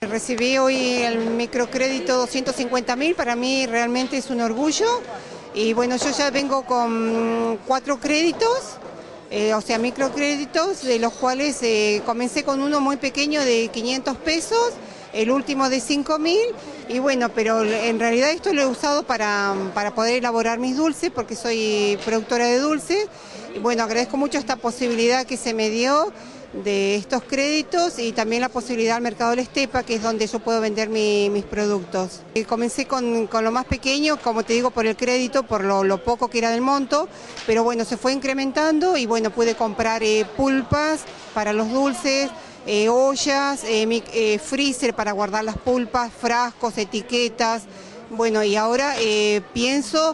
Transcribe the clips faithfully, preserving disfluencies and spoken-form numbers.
Recibí hoy el microcrédito doscientos cincuenta mil, para mí realmente es un orgullo. Y bueno, yo ya vengo con cuatro créditos, eh, o sea, microcréditos, de los cuales eh, comencé con uno muy pequeño de quinientos pesos, el último de cinco mil, y bueno, pero en realidad esto lo he usado para, para poder elaborar mis dulces, porque soy productora de dulces. Y bueno, agradezco mucho esta posibilidad que se me dio de estos créditos y también la posibilidad al mercado del Estepa, que es donde yo puedo vender mi, mis productos. Y comencé con, con lo más pequeño, como te digo, por el crédito, por lo, lo poco que era del monto, pero bueno, se fue incrementando y bueno, pude comprar eh, pulpas para los dulces, eh, ollas, eh, mi, eh, freezer para guardar las pulpas, frascos, etiquetas. Bueno, y ahora eh, pienso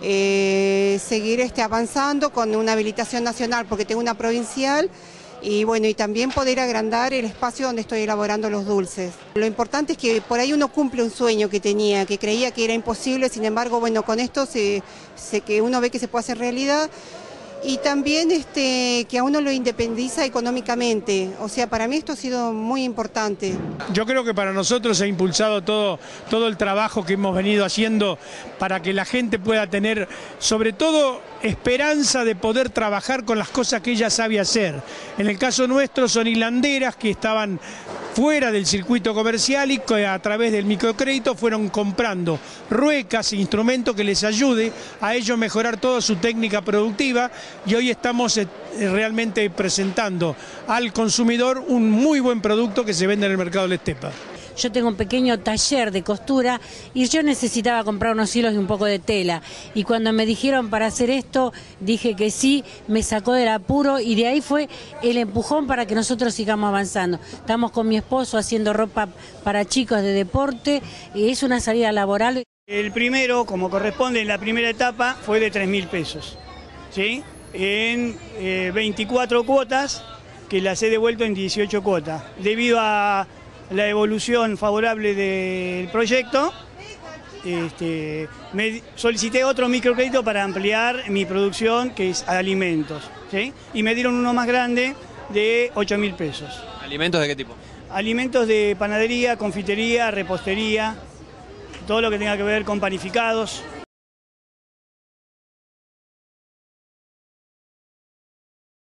eh, seguir este, avanzando con una habilitación nacional, porque tengo una provincial. Y bueno, y también poder agrandar el espacio donde estoy elaborando los dulces. Lo importante es que por ahí uno cumple un sueño que tenía, que creía que era imposible, sin embargo, bueno, con esto se, se, que uno ve que se puede hacer realidad. Y también este, que a uno lo independiza económicamente, o sea, para mí esto ha sido muy importante. Yo creo que para nosotros ha impulsado todo, todo el trabajo que hemos venido haciendo para que la gente pueda tener, sobre todo, esperanza de poder trabajar con las cosas que ella sabe hacer. En el caso nuestro son hilanderas que estaban fuera del circuito comercial y que a través del microcrédito fueron comprando ruecas e instrumentos que les ayude a ellos mejorar toda su técnica productiva, y hoy estamos realmente presentando al consumidor un muy buen producto que se vende en el mercado del Estepa. Yo tengo un pequeño taller de costura y yo necesitaba comprar unos hilos y un poco de tela. Y cuando me dijeron para hacer esto, dije que sí, me sacó del apuro y de ahí fue el empujón para que nosotros sigamos avanzando. Estamos con mi esposo haciendo ropa para chicos de deporte y es una salida laboral. El primero, como corresponde en la primera etapa, fue de tres mil pesos, ¿sí? En eh, veinticuatro cuotas, que las he devuelto en dieciocho cuotas. Debido a la evolución favorable del proyecto, este, me solicité otro microcrédito para ampliar mi producción, que es alimentos, ¿sí? Y me dieron uno más grande de ocho mil pesos. ¿Alimentos de qué tipo? Alimentos de panadería, confitería, repostería, todo lo que tenga que ver con panificados.